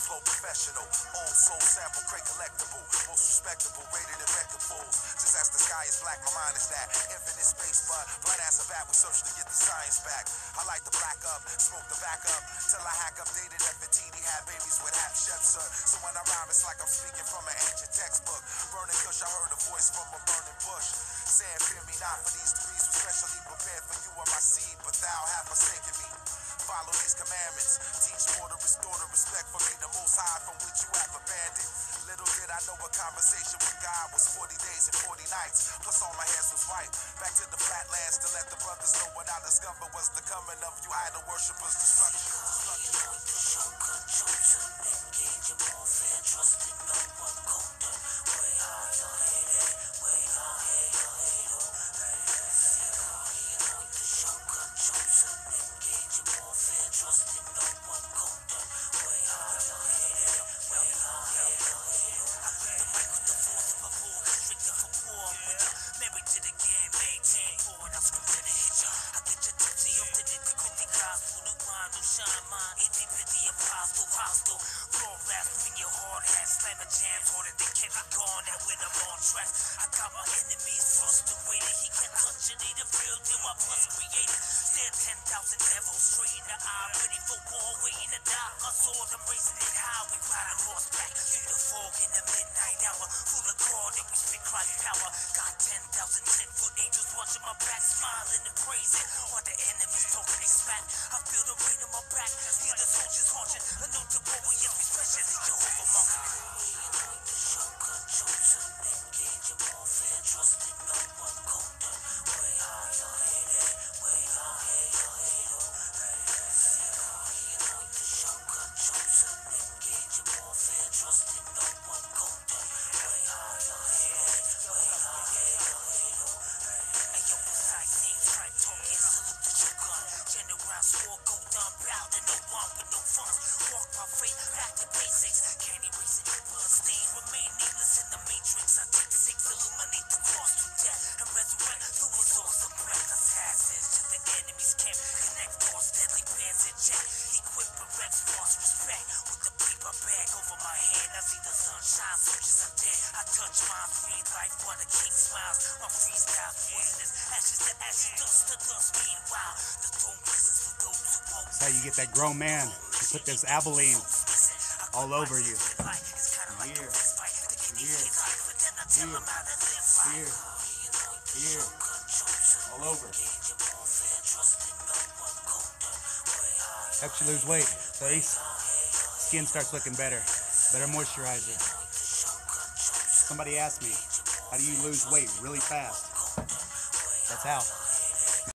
flow professional, old soul sample, crate collectible, most respectable, rated and rectables. Just as the sky is black, my mind is that infinite space, but blind as a bat, we search to get the science back. I like to black up, smoke the back up, till I hack updated FTD, had babies with half chefs, sir. So when I rhyme, it's like I'm speaking from an ancient textbook. Burning kush, I heard a voice from a burning bush, saying, fear me not, for these degrees were specially prepared for you and my seed, but thou have forsaken me. Follow these commandments, teach more to restore the respect for me, the most high from which you have abandoned. Little did I know a conversation with God was 40 days and 40 nights, plus all my hairs was white. Back to the flatlands to let the brothers know what I discovered was the coming of you idol worshippers, destruction. I got my enemies frustrated. He can't touch it, the real deal I was created. Stare 10,000 devils straight in the eye, ready for war, waiting to die. My sword, I'm raising it high. We ride on horseback through the fog in the midnight hour. Through the guard and we spit Christ power. Got 10,000 10-foot angels watching my back, smiling and praising. While the enemies talking, they smack. I feel the rain on my back. Hear the soldiers marching. Anointed warriors, we special in Jehovah marching. How you get that grown man to put this Abilene all over you. Here, all over. Helps you lose weight, so skin starts looking better moisturizer. Somebody asked me, how do you lose weight really fast? That's how.